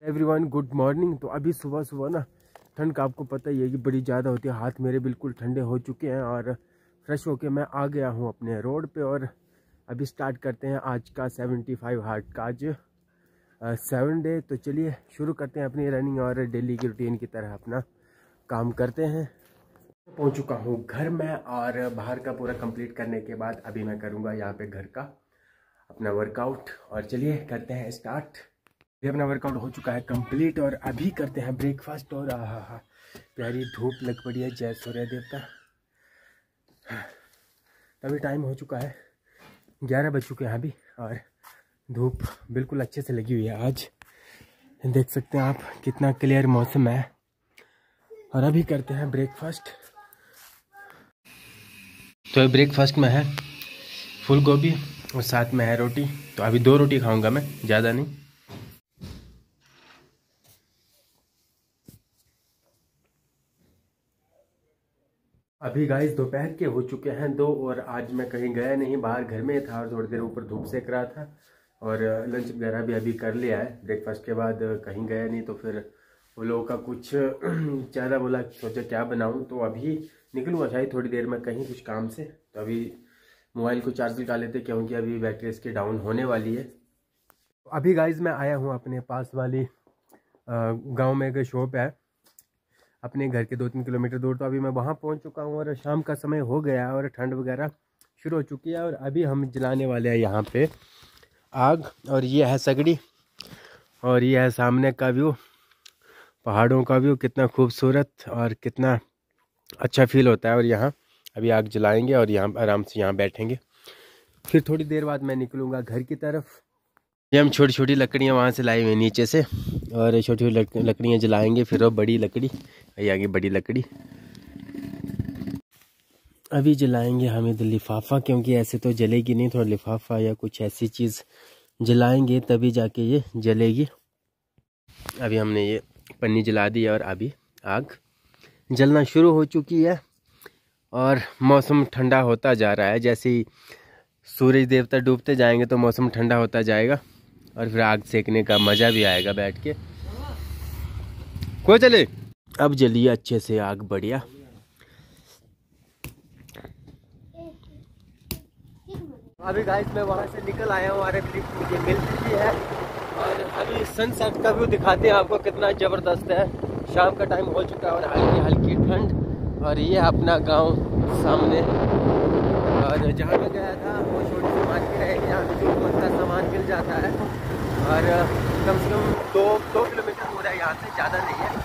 Everyone good morning. तो अभी सुबह सुबह ना ठंड का आपको पता ही है कि बड़ी ज़्यादा होती है। हाथ मेरे बिल्कुल ठंडे हो चुके हैं और फ्रेश होके मैं आ गया हूँ अपने रोड पे। और अभी स्टार्ट करते हैं आज का 75 हार्ट का आज 7 डे। तो चलिए शुरू करते हैं अपनी रनिंग और डेली की रूटीन की तरह अपना काम करते हैं। पहुँच चुका हूँ घर में और बाहर का पूरा कंप्लीट करने के बाद अभी मैं करूँगा यहाँ पे घर का अपना वर्कआउट। और चलिए करते हैं स्टार्ट। ये अपना वर्कआउट हो चुका है कंप्लीट और अभी करते हैं ब्रेकफास्ट। और आहा प्यारी धूप लग पड़ी है, जय सूर्य देवता। अभी टाइम हो चुका है 11 बज चुके हैं अभी और धूप बिल्कुल अच्छे से लगी हुई है। आज देख सकते हैं आप कितना क्लियर मौसम है। और अभी करते हैं ब्रेकफास्ट। तो ब्रेकफास्ट में है फूल गोभी और साथ में है रोटी। तो अभी 2 रोटी खाऊंगा मैं, ज़्यादा नहीं। अभी गाइस दोपहर के हो चुके हैं 2 और आज मैं कहीं गया नहीं, बाहर घर में था और थोड़ी देर ऊपर धूप सेक रहा था। और लंच वगैरह भी अभी कर लिया है। ब्रेकफास्ट के बाद कहीं गया नहीं तो फिर वो लोगों का कुछ ज़्यादा बोला, सोचा क्या बनाऊं। तो अभी निकलूँगा शायद थोड़ी देर में कहीं कुछ काम से। तो अभी मोबाइल को चार्ज लगा लेते क्योंकि अभी बैटरी इसकी डाउन होने वाली है। अभी गाइस मैं आया हूँ अपने पास वाली गाँव में एक शॉप है अपने घर के 2-3 किलोमीटर दूर। तो अभी मैं वहाँ पहुँच चुका हूँ और शाम का समय हो गया है और ठंड वगैरह शुरू हो चुकी है। और अभी हम जलाने वाले हैं यहाँ पे आग। और ये है सगड़ी और ये है सामने का व्यू, पहाड़ों का व्यू। कितना खूबसूरत और कितना अच्छा फील होता है। और यहाँ अभी आग जलाएंगे और यहाँ आराम से यहाँ बैठेंगे। फिर थोड़ी देर बाद मैं निकलूँगा घर की तरफ। ये हम छोटी छोटी लकड़ियाँ वहाँ से लाई हुई नीचे से और छोटी छोटी लकड़ियाँ जलाएंगे। फिर वो बड़ी लकड़ी, ये आगे बड़ी लकड़ी अभी जलाएंगे हम इधर लिफाफा, क्योंकि ऐसे तो जलेगी नहीं। थोड़ा लिफाफा या कुछ ऐसी चीज़ जलाएंगे तभी जाके ये जलेगी। अभी हमने ये पन्नी जला दी और अभी आग जलना शुरू हो चुकी है। और मौसम ठंडा होता जा रहा है। जैसे ही सूरज देवता डूबते जाएंगे तो मौसम ठंडा होता जाएगा और फिर आग सेकने का मज़ा भी आएगा बैठ के। कोई चले अब जलिए अच्छे से आग, बढ़िया। अभी गाइस मैं वहाँ से निकल आया हूँ और अभी लिफ्ट मुझे मिल चुकी है। और अभी सनसेट का व्यू दिखाते हैं आपको, कितना ज़बरदस्त है। शाम का टाइम हो चुका है और हल्की हल्की ठंड। और ये अपना गांव सामने। और जहाँ मैं गया था वो छोटी सी मार्केट है, यहाँ पे ज़रूरत का सामान मिल जाता है। और कम से कम 2 किलोमीटर हो रहा है यहाँ से, ज़्यादा नहीं है।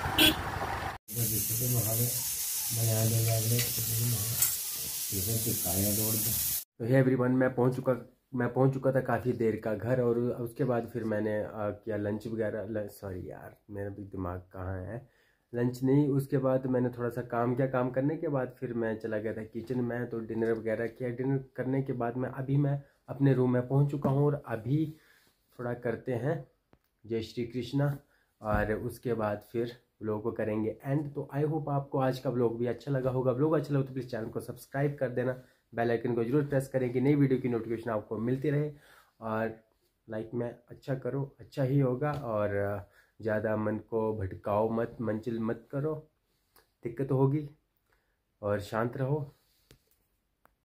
तो हे एवरीवन मैं पहुंच चुका था काफ़ी देर का घर। और उसके बाद फिर मैंने किया लंच वगैरह। सॉरी यार, मेरा भी दिमाग कहाँ है, लंच नहीं। उसके बाद मैंने थोड़ा सा काम किया। काम करने के बाद फिर मैं चला गया था किचन में, तो डिनर वगैरह किया। डिनर करने के बाद मैं अपने रूम में पहुंच चुका हूं। और अभी थोड़ा करते हैं जय श्री कृष्णा और उसके बाद फिर व्लॉग को करेंगे एंड। तो आई होप आपको आज का व्लॉग भी अच्छा लगा होगा। व्लॉग अच्छा लगा तो प्लीज़ चैनल को सब्सक्राइब कर देना, बेल आइकन को जरूर प्रेस करें कि नई वीडियो की नोटिफिकेशन आपको मिलती रहे। और लाइक में अच्छा करो, अच्छा ही होगा। और ज़्यादा मन को भटकाओ मत, मंजिल मत करो, दिक्कत होगी। और शांत रहो।